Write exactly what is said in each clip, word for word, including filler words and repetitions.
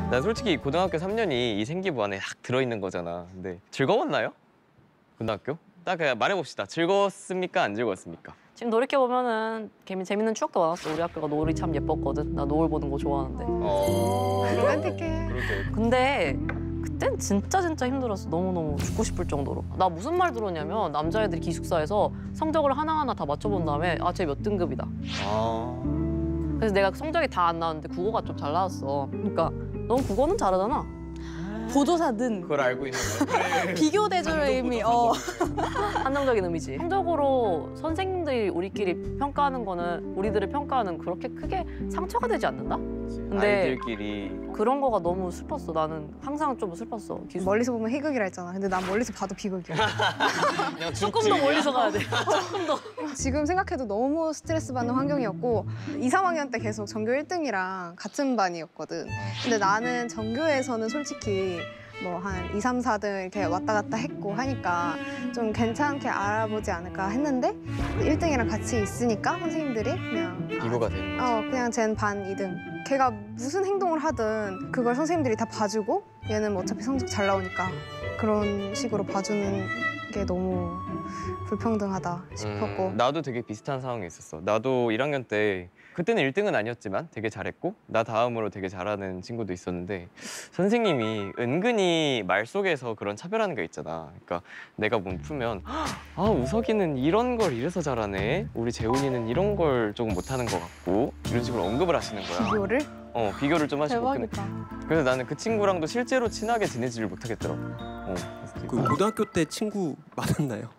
난 솔직히 고등학교 삼 년이 이 생기부 안에 딱 들어있는 거잖아. 근데 즐거웠나요? 고등학교? 딱 그냥 말해봅시다. 즐거웠습니까? 안 즐거웠습니까? 지금 돌이켜보면은 재밌는 추억도 많았어. 우리 학교가 노을이 참 예뻤거든. 나 노을 보는 거 좋아하는데. 어... 로맨틱해. 그러게. 근데 그땐 진짜 진짜 힘들었어. 너무너무 죽고 싶을 정도로. 나 무슨 말 들었냐면 남자애들이 기숙사에서 성적을 하나하나 다 맞춰본 다음에 아, 쟤 몇 등급이다. 아... 그래서 내가 성적이 다 안 나왔는데 국어가 좀 잘 나왔어. 그러니까 넌 국어는 잘하잖아. 보조사든 그걸 알고 있는 거야. 비교 대조의 의미. 어. 한정적인 의미지. 성적으로 선생님들이 우리끼리 평가하는 거는 우리들을 평가하는 그렇게 크게 상처가 되지 않는다? 근데 아이들끼리 그런 거가 너무 슬펐어. 나는 항상 좀 슬펐어. 기숙... 멀리서 보면 희극이라 했잖아. 근데 난 멀리서 봐도 비극이야. 그냥 조금 더 멀리서 가야 돼. 조금 더. 지금 생각해도 너무 스트레스 받는 환경이었고 이, 삼 학년 때 계속 전교 일 등이랑 같은 반이었거든. 근데 나는 전교에서는 솔직히 뭐 한 이, 삼, 사 등 이렇게 왔다 갔다 했고 하니까 좀 괜찮게 알아보지 않을까 했는데 일 등이랑 같이 있으니까 선생님들이 그냥 비교가 되는 거지. 어 그냥 쟨 반 이 등. 걔가 무슨 행동을 하든 그걸 선생님들이 다 봐주고 얘는 뭐 어차피 성적 잘 나오니까 그런 식으로 봐주는 게 너무 불평등하다 싶었고. 음, 나도 되게 비슷한 상황이 있었어. 나도 일 학년 때 그때는 일 등은 아니었지만 되게 잘했고 나 다음으로 되게 잘하는 친구도 있었는데 선생님이 은근히 말 속에서 그런 차별하는 게 있잖아. 그러니까 내가 문 풀면 아 우석이는 이런 걸 이래서 잘하네. 우리 재훈이는 이런 걸 조금 못하는 것 같고 이런 식으로 언급을 하시는 거야. 비교를? 어 비교를 좀 하시고. 대박이다. 그래서 나는 그 친구랑도 실제로 친하게 지내지를 못하겠더라고. 어, 그 고등학교 때 친구 많았나요?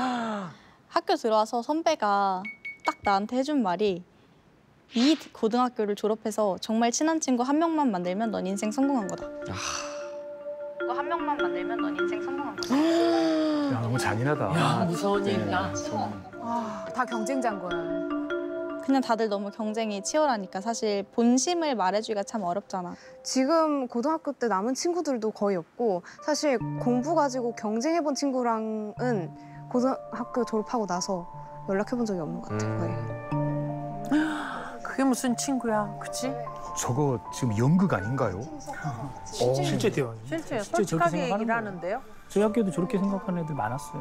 학교 들어와서 선배가 딱 나한테 해준 말이 이 고등학교를 졸업해서 정말 친한 친구 한 명만 만들면 넌 인생 성공한 거다. 그거 한 명만 만들면 넌 인생 성공한 거다. 야, 너무 잔인하다. 야, 무서운 얘기다. 아, 다 경쟁자인 거야. 그냥 다들 너무 경쟁이 치열하니까 사실 본심을 말해주기가 참 어렵잖아. 지금 고등학교 때 남은 친구들도 거의 없고 사실 공부 가지고 경쟁해본 친구랑은 고등학교 졸업하고 나서 연락해본 적이 없는 것 같아, 거의. 그게 무슨 친구야, 그치? 저거 지금 연극 아닌가요? 실제, 실제 대화. 실제 실제 저렇게 솔직하게 생각하는 얘기를 거예요. 하는데요? 저희 학교도 저렇게 생각하는 애들 많았어요.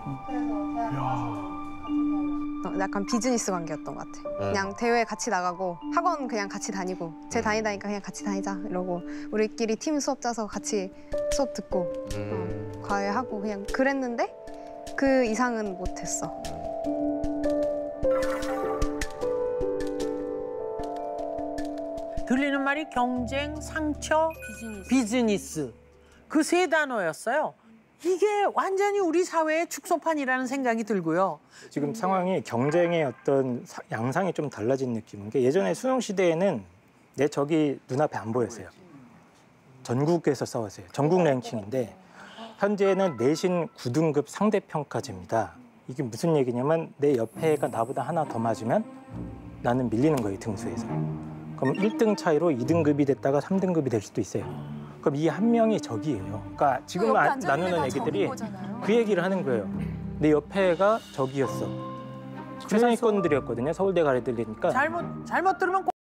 야. 어, 약간 비즈니스 관계였던 것 같아. 그냥 대회 같이 나가고 학원 그냥 같이 다니고 쟤 다니다니까 그냥 같이 다니자 이러고 우리끼리 팀 수업 짜서 같이 수업 듣고 어, 과외하고 그냥 그랬는데 그 이상은 못했어. 들리는 말이 경쟁, 상처, 비즈니스. 비즈니스. 그 세 단어였어요. 이게 완전히 우리 사회의 축소판이라는 생각이 들고요. 지금 상황이 경쟁의 어떤 사, 양상이 좀 달라진 느낌인 게 예전에 수능 시대에는 내 적이 눈앞에 안 보였어요. 전국에서 싸웠어요. 전국 랭킹인데 현재는 내신 구 등급 상대평가제입니다. 이게 무슨 얘기냐면 내 옆에 애가 나보다 하나 더 맞으면 나는 밀리는 거예요, 등수에서. 그럼 일 등 차이로 이 등급이 됐다가 삼 등급이 될 수도 있어요. 그럼 이 한 명이 적이에요. 그러니까 지금 아, 나누는 애기들이 그 얘기를 하는 거예요. 내 옆에 애가 적이었어. 최상위권들이었거든요. 서울대 가야 되니까. 잘못, 잘못 들으면